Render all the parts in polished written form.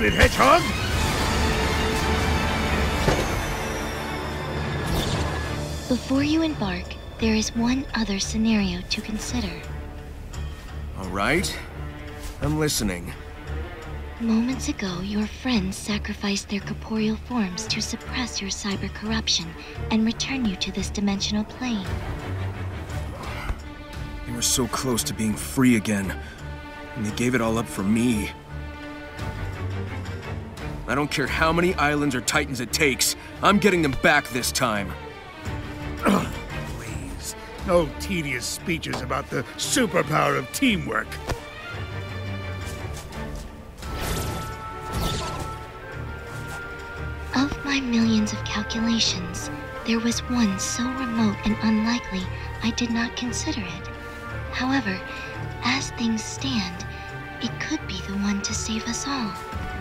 stupid hedgehog! Before you embark, there is one other scenario to consider. All right. I'm listening. Moments ago, your friends sacrificed their corporeal forms to suppress your cyber corruption and return you to this dimensional plane. They were so close to being free again, and they gave it all up for me. I don't care how many islands or titans it takes, I'm getting them back this time. Please, no tedious speeches about the superpower of teamwork. Of my millions of calculations, there was one so remote and unlikely I did not consider it. However, as things stand, it could be the one to save us all.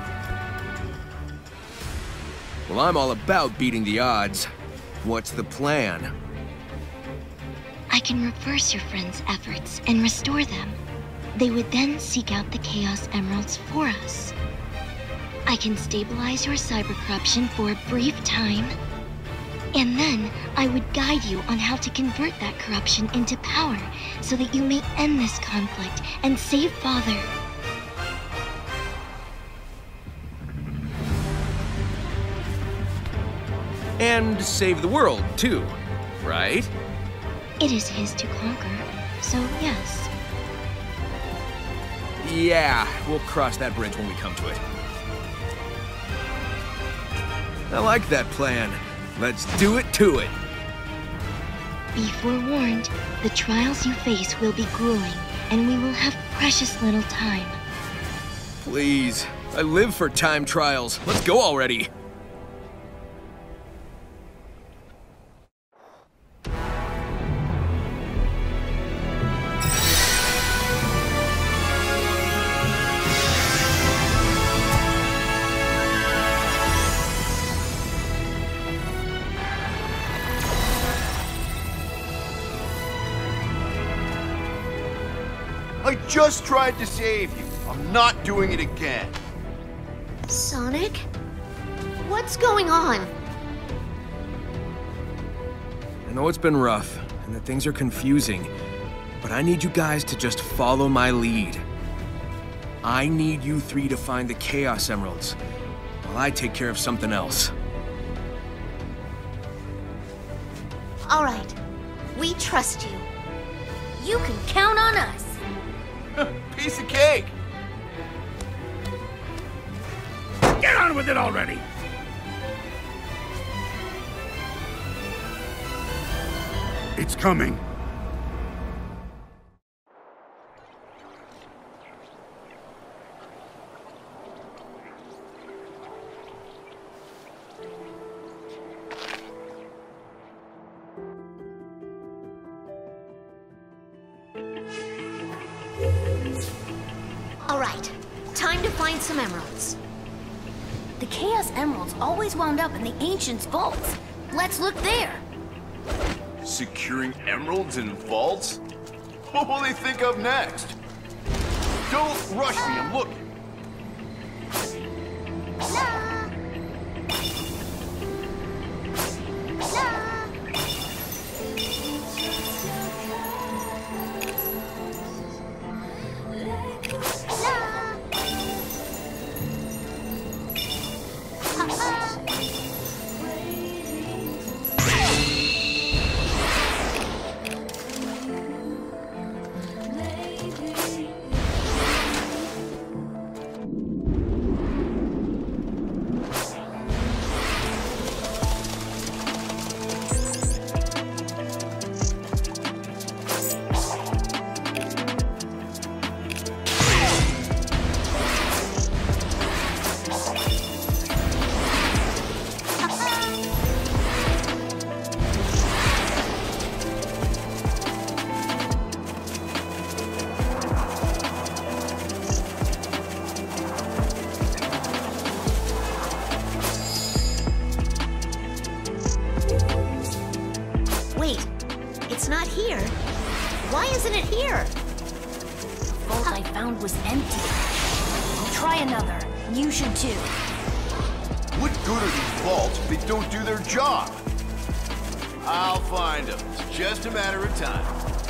Well, I'm all about beating the odds. What's the plan? I can reverse your friends' efforts and restore them. They would then seek out the Chaos Emeralds for us. I can stabilize your cyber corruption for a brief time, and then I would guide you on how to convert that corruption into power so that you may end this conflict and save Father. And save the world, too, right? It is his to conquer, so yes. Yeah, we'll cross that bridge when we come to it. I like that plan. Let's do it to it. Be forewarned, the trials you face will be grueling, and we will have precious little time. Please, I live for time trials. Let's go already. I just tried to save you. I'm not doing it again. Sonic? What's going on? I know it's been rough, and that things are confusing, but I need you guys to just follow my lead. I need you three to find the Chaos Emeralds, while I take care of something else. All right. We trust you. You can count on us. Piece of cake! Get on with it already! It's coming. All right. Time to find some emeralds. The Chaos Emeralds always wound up in the Ancients' vaults. Let's look there. Securing emeralds in vaults? What will they think of next? Don't rush me, I'm looking. not here. Why isn't it here? The vault I found was empty. I'll try another. You should too. What good are these vaults if they don't do their job? I'll find them. It's just a matter of time.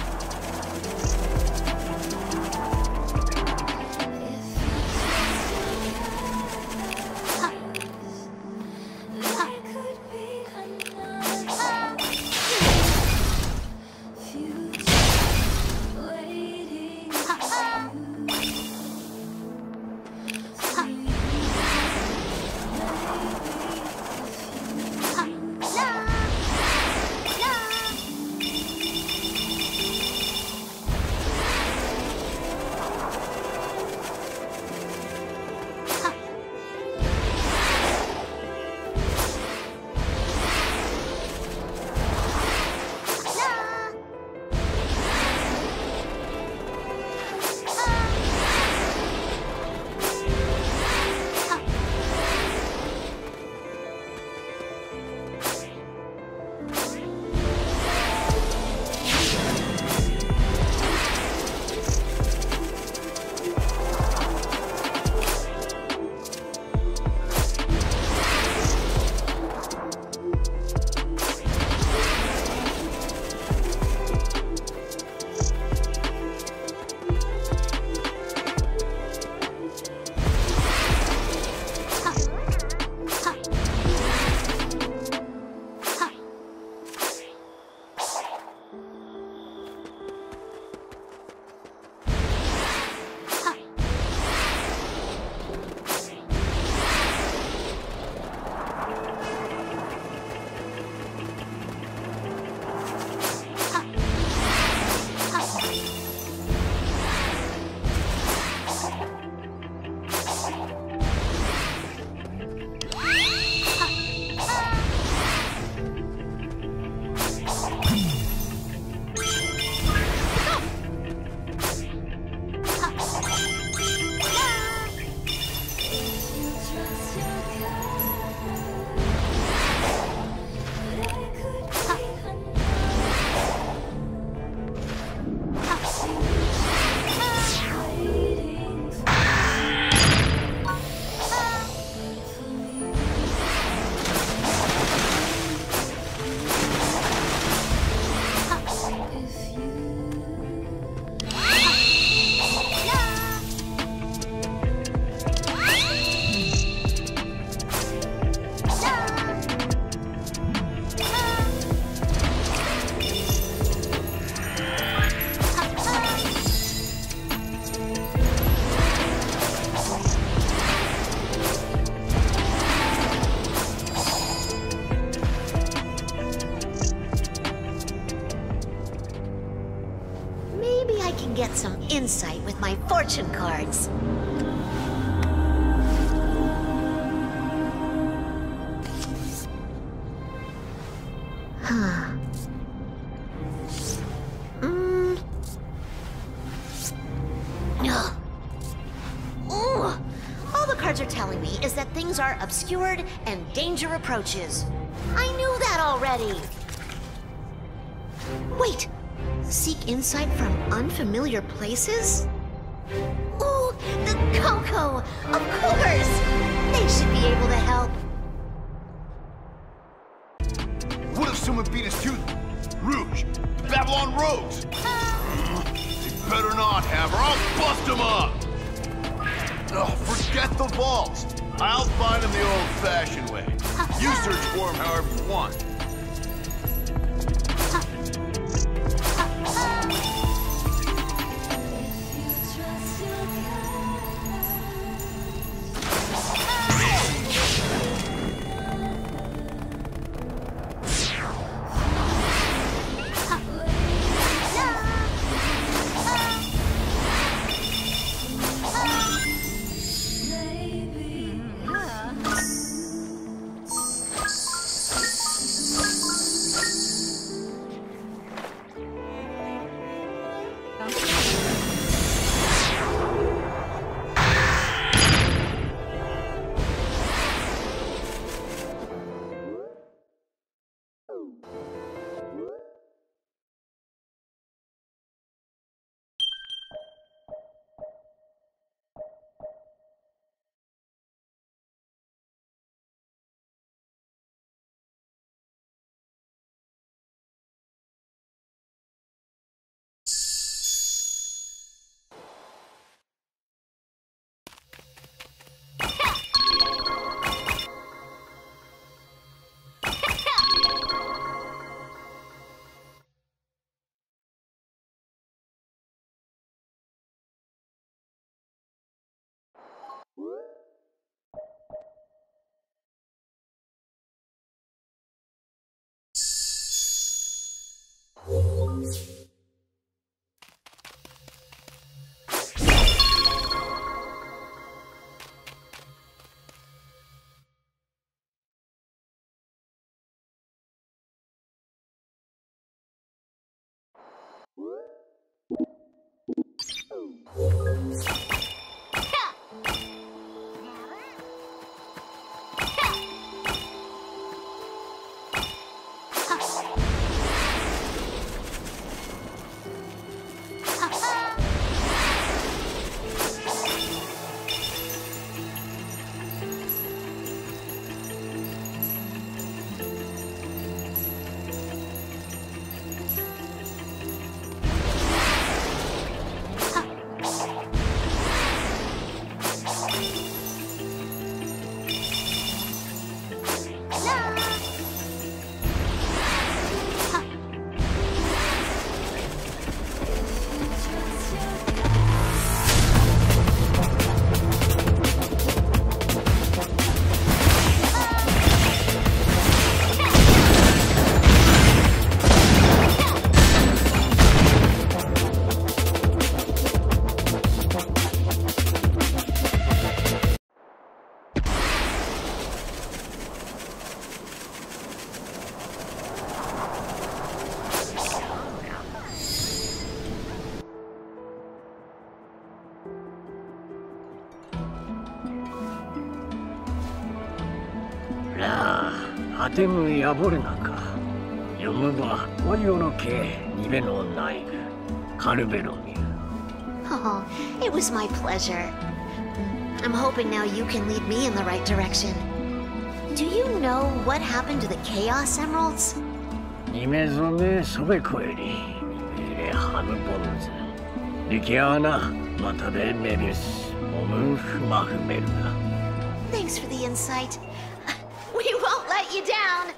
Get some insight with my fortune cards. Huh. Ooh. All the cards are telling me is that things are obscured and danger approaches. I knew that already. Wait. Seek insight from unfamiliar places? Ooh, the Coco! Of course! They should be able to help. What if someone beat us to Rouge, the Babylon Rogues? They better not have, or I'll bust them up! Ugh, forget the vaults. I'll find them the old-fashioned way. You search for them however you want. 라, 아템은 야보르나까. 영어가 어이오노케 니베 노 나이그 카르베로미. Oh, it was my pleasure. I'm hoping now you can lead me in the right direction. Do you know what happened to the Chaos Emeralds? ニメゾメソベコエリエハムボンズリキアーナマタベメビウスオムフマフメルナ Thanks for the insight. We won't let you down!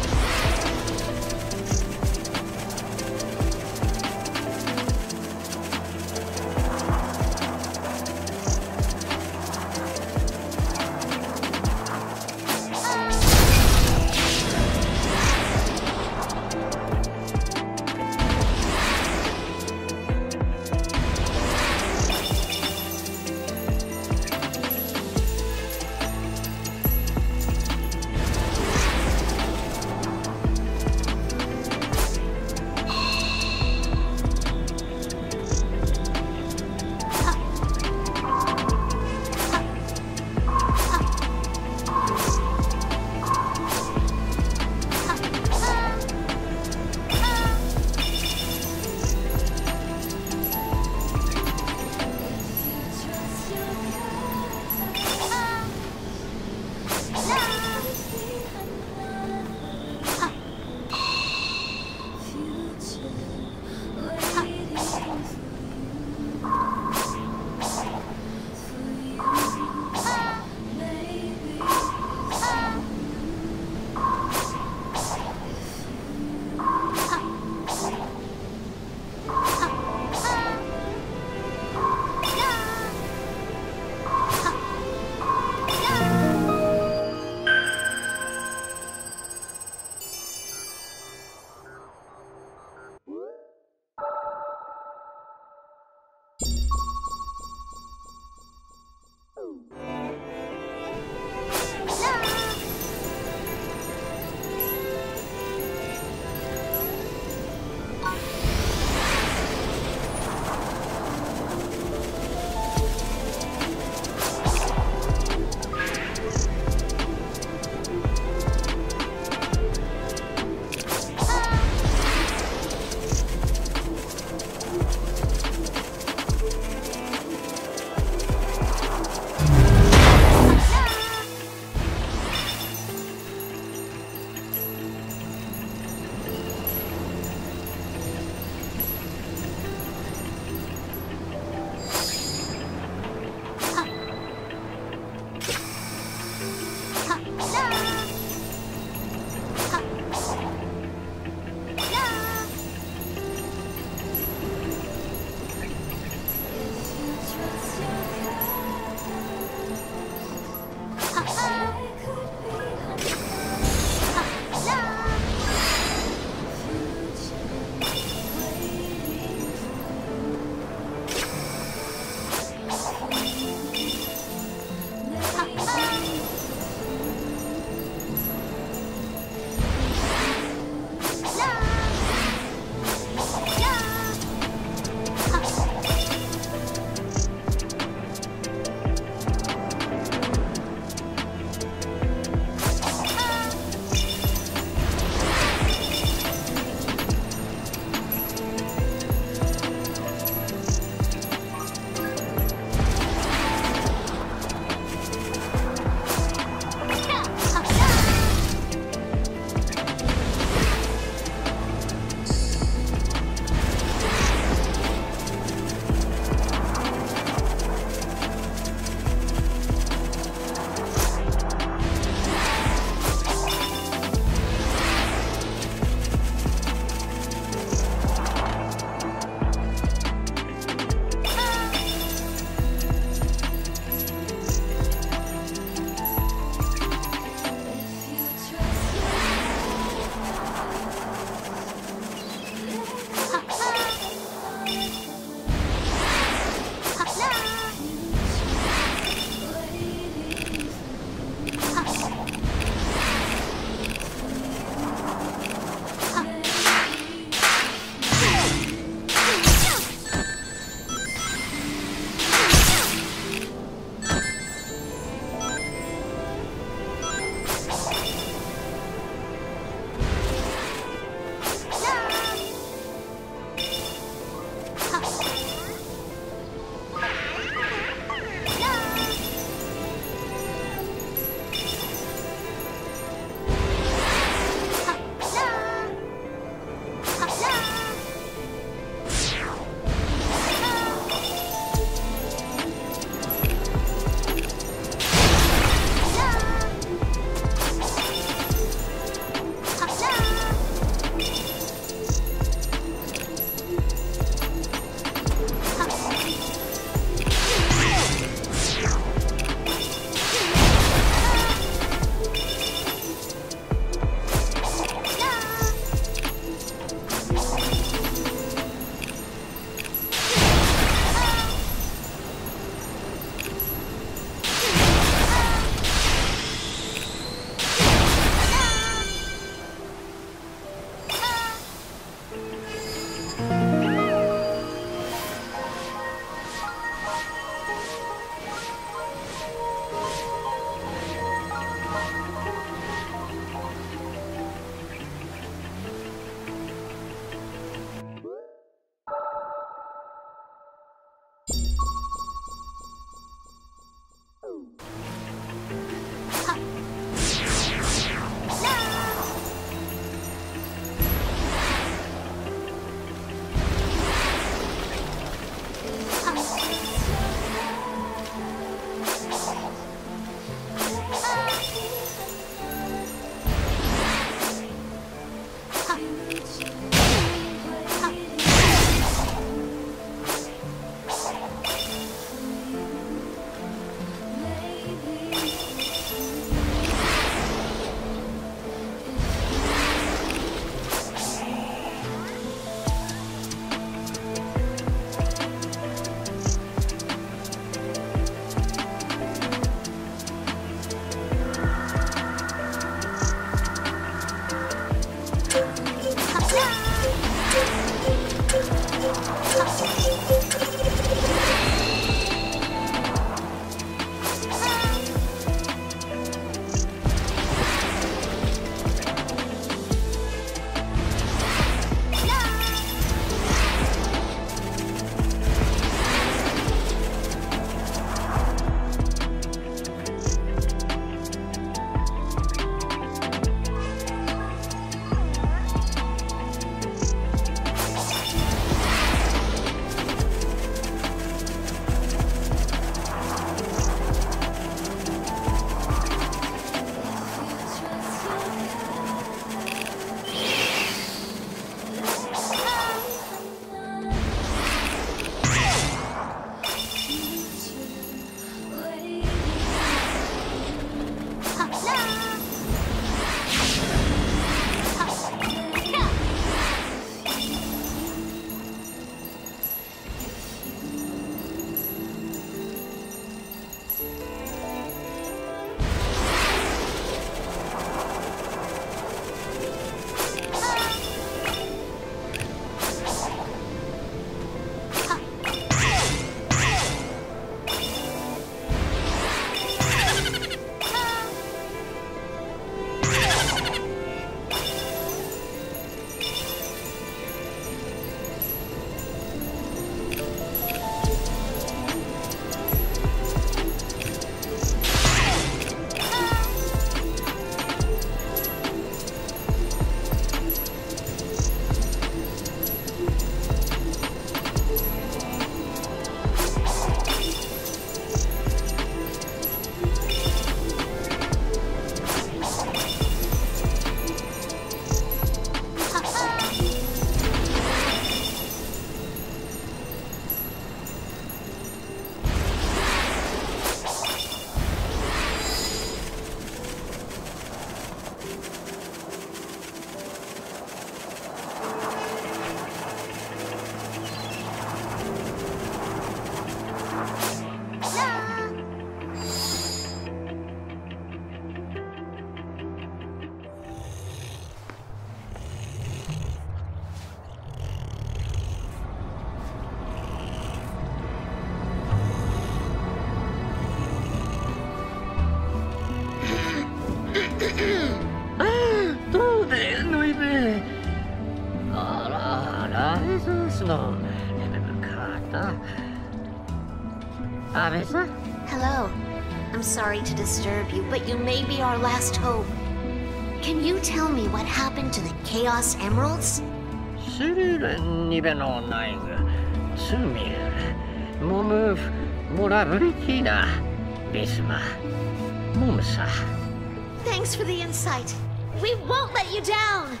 Abe-san? Hello. I'm sorry to disturb you, but you may be our last hope. Can you tell me what happened to the Chaos Emeralds? スリルにべのないぐ、スミル、モムフ、モラブリティナ、ビスマ、モムサ。 Thanks for the insight. We won't let you down!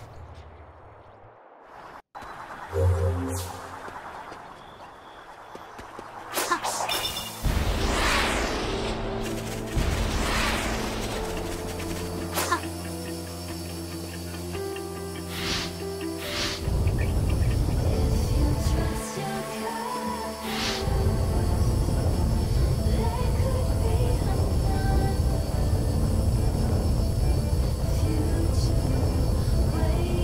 Future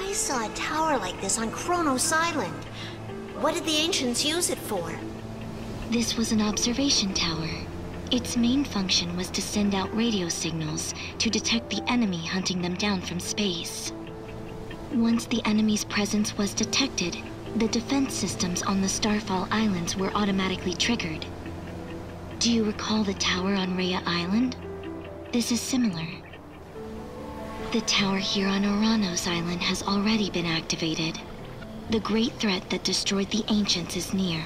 I saw a tower like this on Kronos Island. What did the ancients use it for? This was an observation tower. Its main function was to send out radio signals to detect the enemy hunting them down from space. Once the enemy's presence was detected, the defense systems on the Starfall Islands were automatically triggered. Do you recall the tower on Rhea Island? This is similar. The tower here on Oranos Island has already been activated. The great threat that destroyed the ancients is near.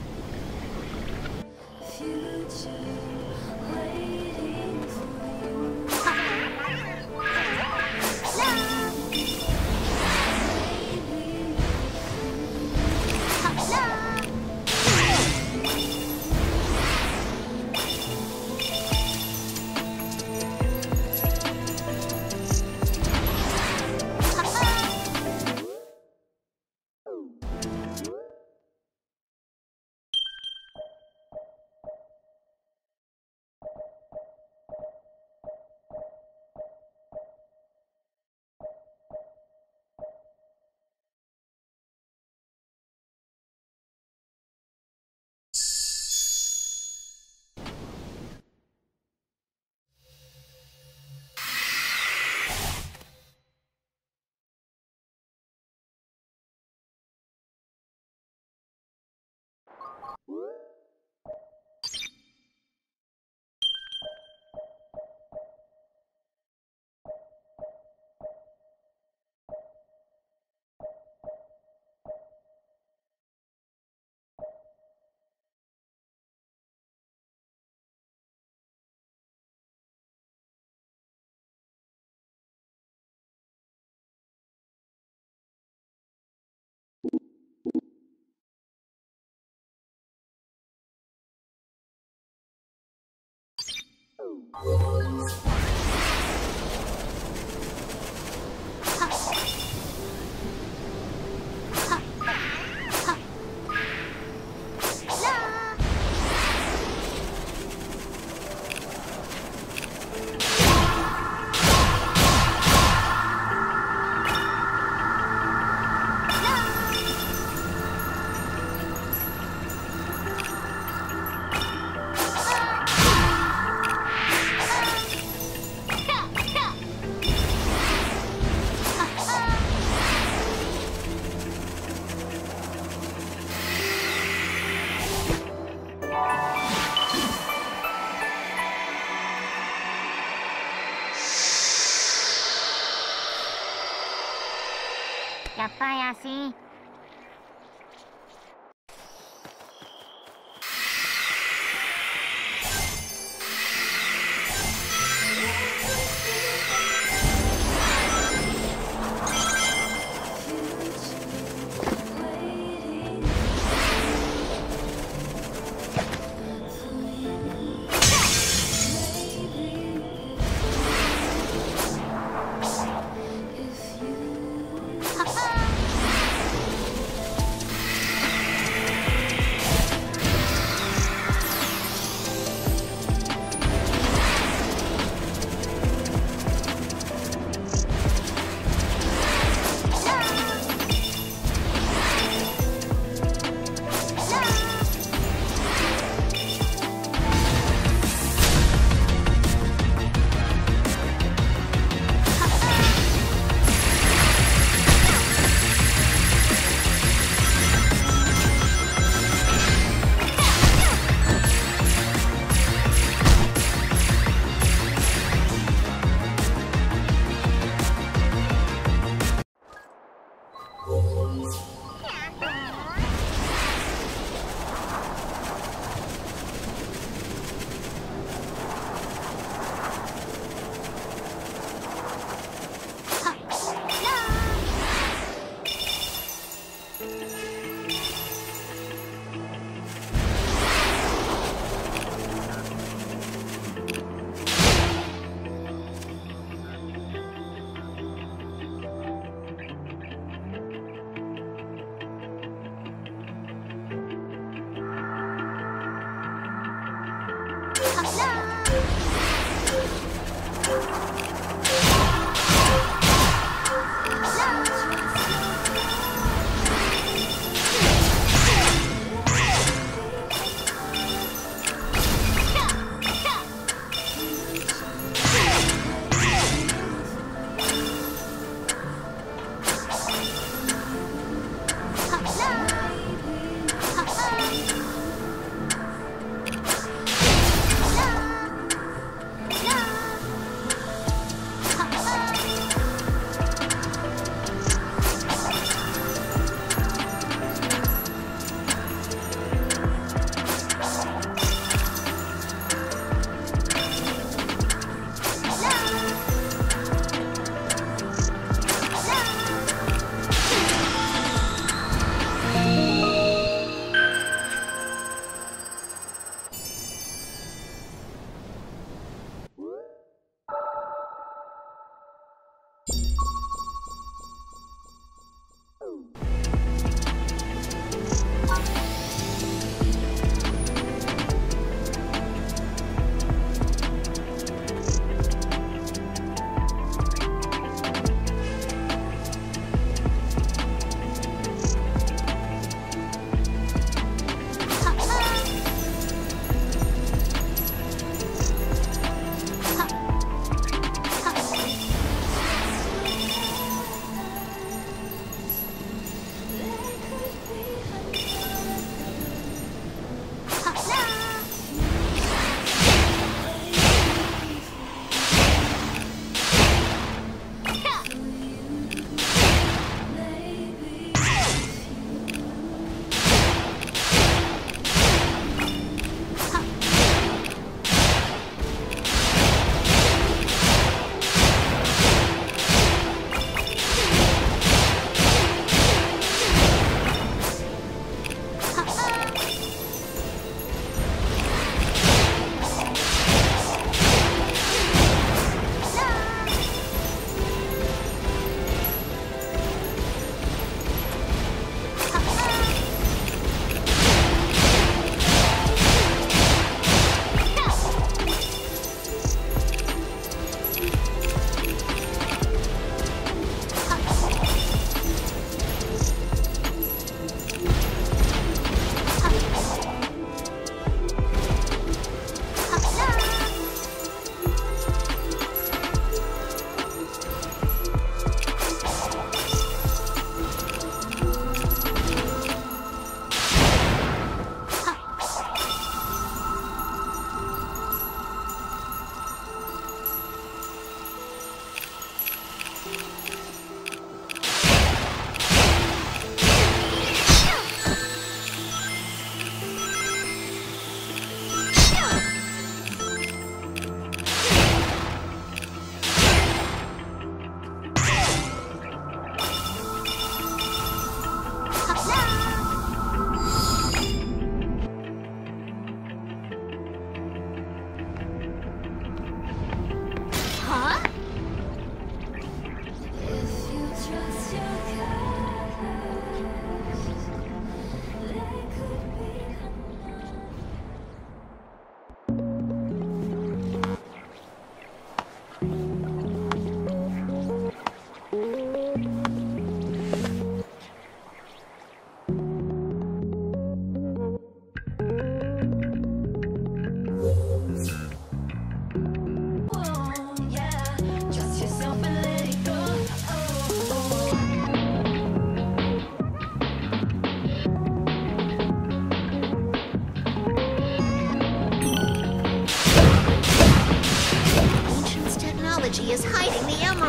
Ya estoy así.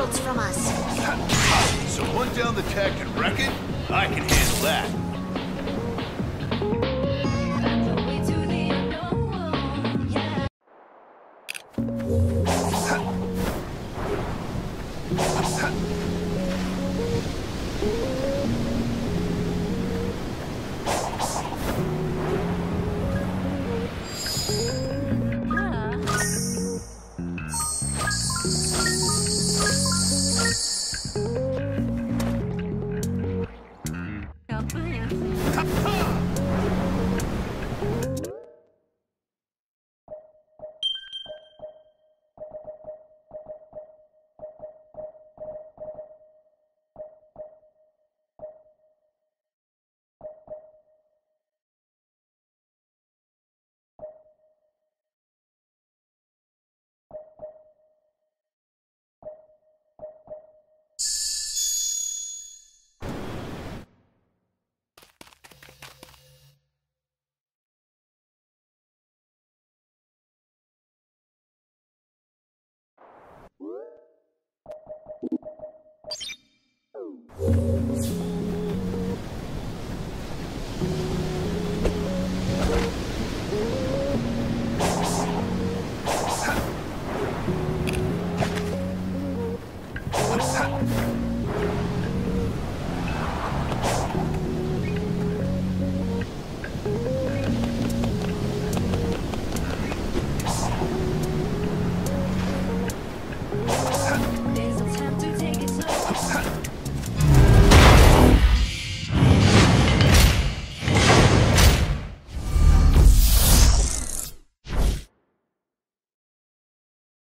emeralds from us. So hunt down the tech and wreck it? I can handle that.